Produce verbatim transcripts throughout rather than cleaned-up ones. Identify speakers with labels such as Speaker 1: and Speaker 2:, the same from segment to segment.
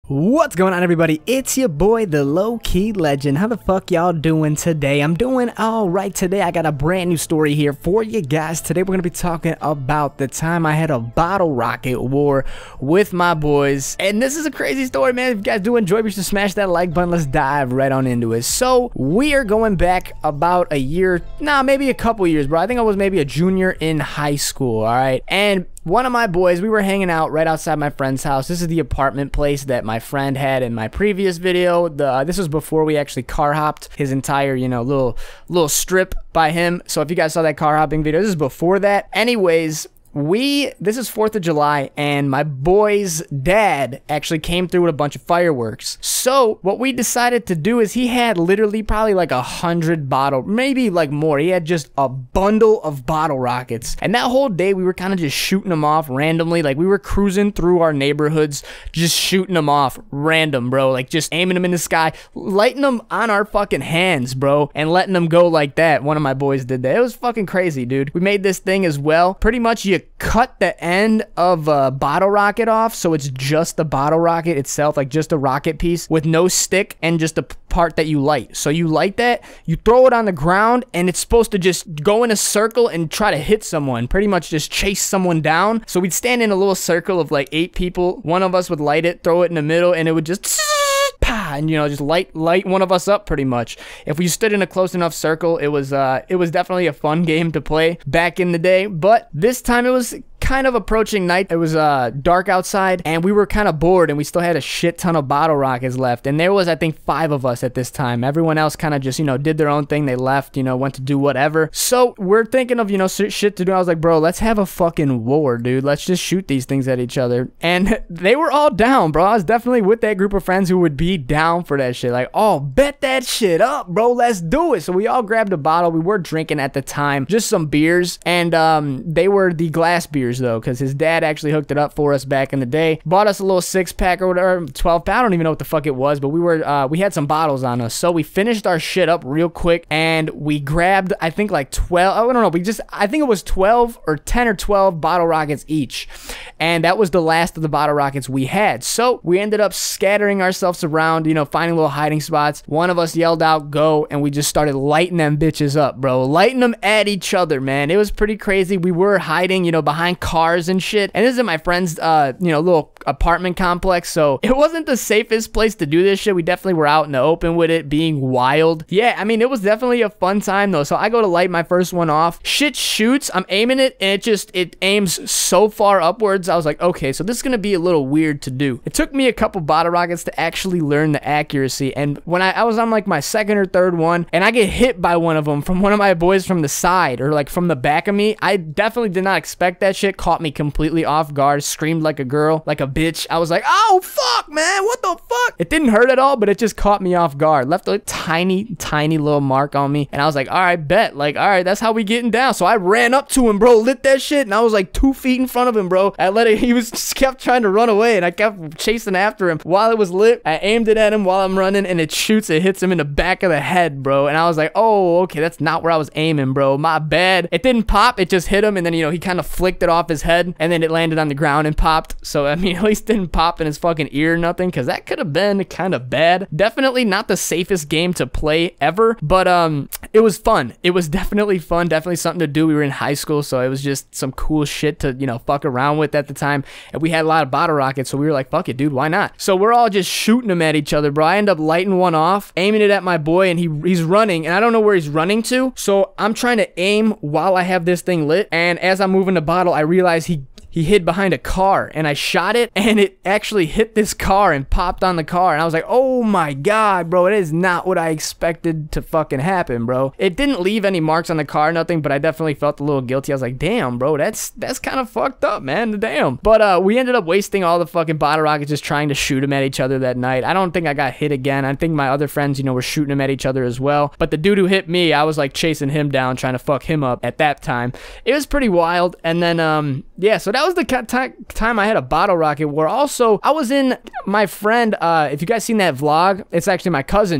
Speaker 1: What's going on, everybody? It's your boy, the Low-Key Legend. How the fuck y'all doing today? I'm doing all right today. I got a brand new story here for you guys. Today we're going to be talking about the time I had a bottle rocket war with my boys. And this is a crazy story, man. If you guys do enjoy, be sure to smash that like button. Let's dive right on into it. So we are going back about a year, nah, maybe a couple years, bro. I think I was maybe a junior in high school, all right? And one of my boys, we were hanging out right outside my friend's house. This is the apartment place that my friend had in my previous video. The uh, this was before we actually car hopped his entire, you know, little little strip by him. So if you guys saw that car hopping video, this is before that. Anyways, we this is fourth of July, and my boy's dad actually came through with a bunch of fireworks. So what we decided to do is he had literally probably like a hundred bottle, maybe like more. He had just a bundle of bottle rockets, and that whole day we were kind of just shooting them off randomly. Like we were cruising through our neighborhoods, just shooting them off random, bro. Like just aiming them in the sky, lighting them on our fucking hands, bro, and letting them go like that. One of my boys did that. It was fucking crazy, dude. We made this thing as well. Pretty much you cut the end of a bottle rocket off, so it's just the bottle rocket itself, like just a rocket piece with no stick and just a part that you light. So you light that, you throw it on the ground, and it's supposed to just go in a circle and try to hit someone, pretty much just chase someone down. So we'd stand in a little circle of like eight people. One of us would light it, throw it in the middle, and it would just and, you know, just light light one of us up pretty much. If we stood in a close enough circle, it was uh it was definitely a fun game to play back in the day. But this time it was kind of approaching night. It was uh dark outside, and we were kind of bored, and we still had a shit ton of bottle rockets left. And there was, I think, five of us at this time. Everyone else kind of just, you know, did their own thing. They left, you know, went to do whatever. So we're thinking of, you know, shit to do. I was like, bro, let's have a fucking war, dude. Let's just shoot these things at each other. And they were all down, bro. I was definitely with that group of friends who would be down for that shit. Like, oh, bet that shit up, bro. Let's do it. So we all grabbed a bottle. We were drinking at the time, just some beers, and um they were the glass beers though, because his dad actually hooked it up for us back in the day. Bought us a little six pack or whatever, twelve pack. I don't even know what the fuck it was, but we were uh we had some bottles on us. So we finished our shit up real quick, and we grabbed, I think, like twelve, I don't know, we just, I think it was twelve or ten or twelve bottle rockets each, and that was the last of the bottle rockets we had. So we ended up scattering ourselves around, you know, finding little hiding spots. One of us yelled out go, and we just started lighting them bitches up, bro. Lighting them at each other, man. It was pretty crazy. We were hiding, you know, behind cars and shit. And this is in my friend's, uh, you know, little apartment complex, so it wasn't the safest place to do this shit. We definitely were out in the open with it, being wild. Yeah, I mean, it was definitely a fun time, though. So I go to light my first one off. Shit shoots. I'm aiming it, and it just, it aims so far upwards. I was like, okay, so this is gonna be a little weird to do. It took me a couple bottle rockets to actually learn the accuracy, and when I, I was on like my second or third one, and I get hit by one of them from one of my boys from the side, or like from the back of me. I definitely did not expect that shit. Caught me completely off guard. Screamed like a girl, like a bitch. I was like, oh fuck, man, what the fuck? It didn't hurt at all, but it just caught me off guard. Left a tiny, tiny little mark on me, and I was like, all right, bet. Like, all right, that's how we getting down. So I ran up to him, bro, lit that shit, and I was like two feet in front of him, bro. I let it, he was just kept trying to run away, and I kept chasing after him while it was lit. I aimed it at him while I'm running, and it shoots, it hits him in the back of the head, bro. And I was like, oh, okay, that's not where I was aiming, bro. My bad. It didn't pop, it just hit him, and then, you know, he kind of flicked it off his head, and then it landed on the ground and popped. So I mean, at least didn't pop in his fucking ear or nothing, because that could have been kind of bad. Definitely not the safest game to play ever, but um it was fun. It was definitely fun, definitely something to do. We were in high school, so it was just some cool shit to, you know, fuck around with at the time. And we had a lot of bottle rockets, so we were like, fuck it, dude, why not? So we're all just shooting them at each other, bro. I end up lighting one off, aiming it at my boy, and he he's running, and I don't know where he's running to. So I'm trying to aim while I have this thing lit, and as I'm moving the bottle, I realize he He hid behind a car, and I shot it, and it actually hit this car and popped on the car, and I was like, oh my god, bro, it is not what I expected to fucking happen, bro. It didn't leave any marks on the car, nothing, but I definitely felt a little guilty. I was like, damn, bro, that's that's kind of fucked up, man, damn. But uh, we ended up wasting all the fucking bottle rockets just trying to shoot them at each other that night. I don't think I got hit again. I think my other friends, you know, were shooting them at each other as well, but the dude who hit me, I was like chasing him down, trying to fuck him up at that time. It was pretty wild, and then, um, yeah, so that was the time I had a bottle rocket war. Also, I was in my friend, uh, if you guys seen that vlog, it's actually my cousin.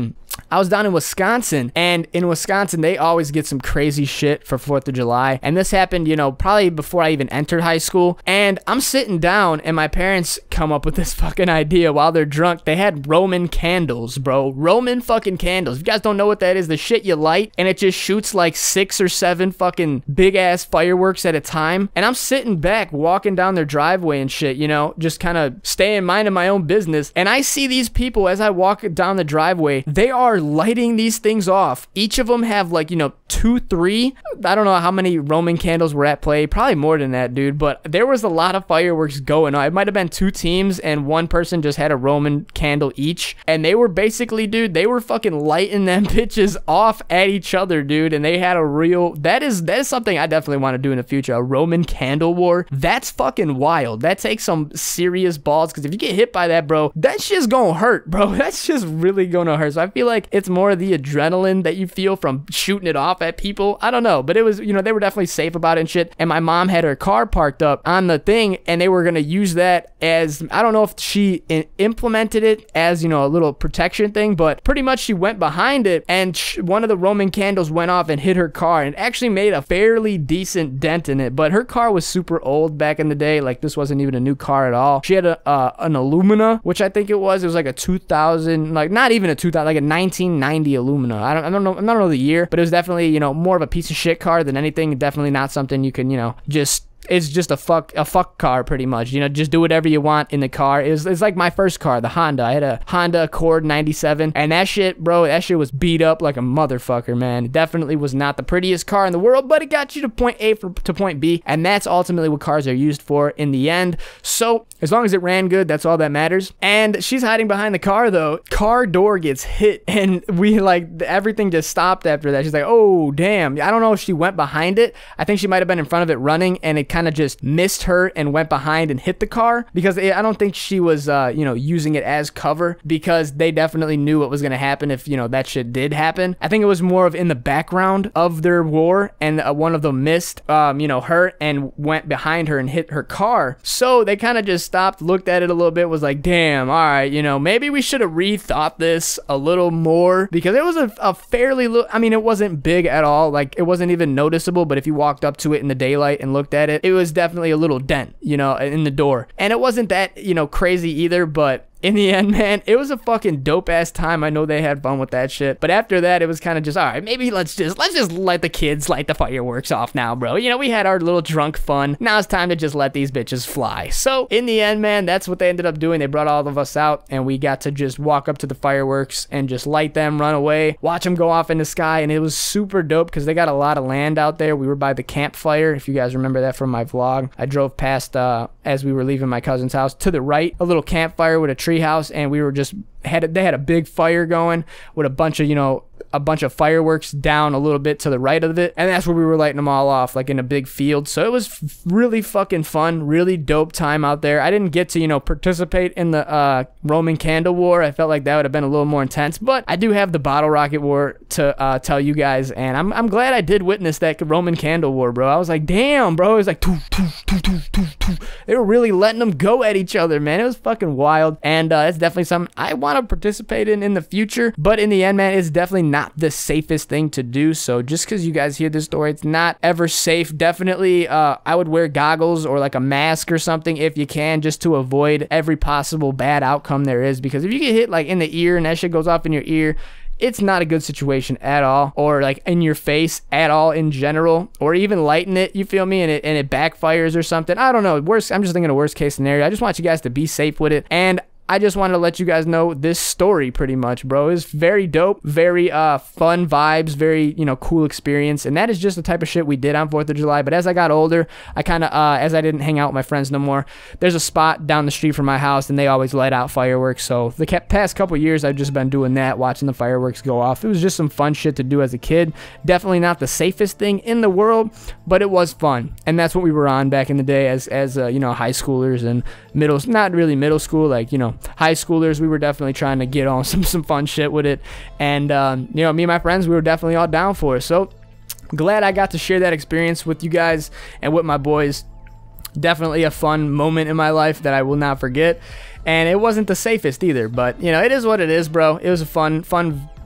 Speaker 1: I was down in Wisconsin, and in Wisconsin, they always get some crazy shit for fourth of July. And this happened, you know, probably before I even entered high school. And I'm sitting down, and my parents come up with this fucking idea while they're drunk. They had Roman candles, bro. Roman fucking candles. If you guys don't know what that is, the shit you light, and it just shoots like six or seven fucking big-ass fireworks at a time. And I'm sitting back, walking down their driveway and shit, you know, just kind of staying minding my own business. And I see these people as I walk down the driveway. They are lighting these things off. Each of them have like, you know, two, three. I don't know how many Roman candles were at play. Probably more than that, dude. But there was a lot of fireworks going on. It might have been two teams and one person just had a Roman candle each. And they were basically, dude, they were fucking lighting them bitches off at each other, dude. And they had a real, that is, that is something I definitely want to do in the future. A Roman candle war. That's fucking wild. That takes some serious balls, because if you get hit by that, bro, that shit's gonna hurt, bro. That's just really gonna hurt. So I feel like it's more the adrenaline that you feel from shooting it off at people. I don't know, but it was, you know, they were definitely safe about it and shit. And my mom had her car parked up on the thing, and they were gonna use that as, I don't know if she implemented it as, you know, a little protection thing, but pretty much she went behind it, and one of the Roman candles went off and hit her car, and actually made a fairly decent dent in it. But her car was super old back in the day. Like, this wasn't even a new car at all. She had a uh, an Illumina, which I think it was. It was like a two thousand, like not even a two thousand, like a nineteen ninety Illumina. I don't, I don't know, I don't know the year, but it was definitely, you know, more of a piece of shit car than anything. Definitely not something you can, you know, just. It's just a fuck a fuck car, pretty much. You know, just do whatever you want in the car. It was, it's like my first car, the Honda. I had a Honda Accord ninety-seven, and that shit, bro, that shit was beat up like a motherfucker, man. It definitely was not the prettiest car in the world, but it got you to point A for, to point B, and that's ultimately what cars are used for in the end. So as long as it ran good, that's all that matters. And she's hiding behind the car, though. Car door gets hit, and we, like, everything just stopped after that. She's like, oh, damn. I don't know if she went behind it. I think she might have been in front of it running, and it kind of just missed her and went behind and hit the car, because it, I don't think she was, uh, you know, using it as cover, because they definitely knew what was going to happen if, you know, that shit did happen. I think it was more of in the background of their war, and uh, one of them missed, um, you know, her and went behind her and hit her car. So they kind of just stopped, looked at it a little bit, was like, damn, all right, you know, maybe we should have rethought this a little more, because it was a, a fairly, I mean, it wasn't big at all. Like, it wasn't even noticeable, but if you walked up to it in the daylight and looked at it, it was definitely a little dent, you know, in the door. And it wasn't that, you know, crazy either, but in the end, man, it was a fucking dope-ass time. I know they had fun with that shit. But after that, it was kind of just, all right, maybe let's just, let's just let the kids light the fireworks off now, bro. You know, we had our little drunk fun. Now it's time to just let these bitches fly. So, in the end, man, that's what they ended up doing. They brought all of us out, and we got to just walk up to the fireworks and just light them, run away, watch them go off in the sky. And it was super dope, because they got a lot of land out there. We were by the campfire, if you guys remember that from my vlog. I drove past, uh, as we were leaving my cousin's house, to the right, a little campfire with a tree house, and we were just had they had a big fire going with a bunch of, you know, a bunch of fireworks down a little bit to the right of it, and that's where we were lighting them all off, like in a big field. So it was really fucking fun, really dope time out there. I didn't get to, you know, participate in the uh, Roman candle war. I felt like that would have been a little more intense, but I do have the bottle rocket war to uh, tell you guys, and I'm, I'm glad I did witness that Roman candle war, bro. I was like, damn, bro. It was like, toof, toof, toof, toof, toof, toof. They were really letting them go at each other, man. It was fucking wild, and uh, it's definitely something I want to participate in in the future, but in the end, man, it's definitely not the safest thing to do. So just because you guys hear this story, it's not ever safe. Definitely, uh, I would wear goggles or like a mask or something if you can, just to avoid every possible bad outcome there is, because if you get hit like in the ear and that shit goes off in your ear, it's not a good situation at all, or like in your face at all in general, or even lighting it, you feel me, and it, and it backfires or something. I don't know. Worst, I'm just thinking of worst case scenario. I just want you guys to be safe with it, and I just wanted to let you guys know this story pretty much, bro. It's very dope, very uh, fun vibes, very, you know, cool experience. And that is just the type of shit we did on fourth of July. But as I got older, I kind of, uh, as I didn't hang out with my friends no more, there's a spot down the street from my house, and they always light out fireworks. So the past couple years, I've just been doing that, watching the fireworks go off. It was just some fun shit to do as a kid. Definitely not the safest thing in the world, but it was fun. And that's what we were on back in the day as, as uh, you know, high schoolers and middle, not really middle school, like, you know, high schoolers. We were definitely trying to get on some some fun shit with it, and um, you know, me and my friends, we were definitely all down for it. So glad I got to share that experience with you guys and with my boys. Definitely a fun moment in my life that I will not forget, and it wasn't the safest either, but you know, it is what it is, bro. It was a fun fun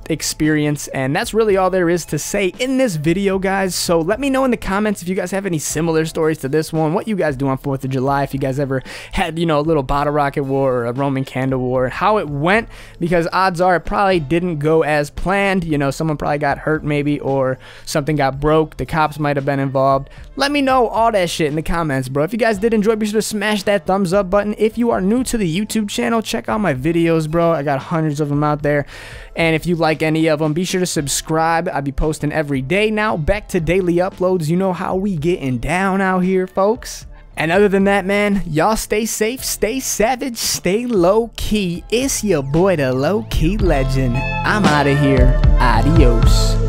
Speaker 1: experience, and that's really all there is to say in this video, guys. So let me know in the comments if you guys have any similar stories to this one, what you guys do on fourth of July, if you guys ever had, you know, a little bottle rocket war or a Roman candle war, how it went, because odds are it probably didn't go as planned. You know, someone probably got hurt maybe, or something got broke, the cops might have been involved. Let me know all that shit in the comments, bro. If you guys did enjoy, be sure to smash that thumbs up button. If you are new to the YouTube channel, check out my videos, bro. I got hundreds of them out there, and if you like any of them, be sure to subscribe. I'll be posting every day now. Back to daily uploads. You know how we getting down out here, folks. And other than that, man, y'all stay safe, stay savage, stay low key. It's your boy, the low key legend. I'm out of here. Adios.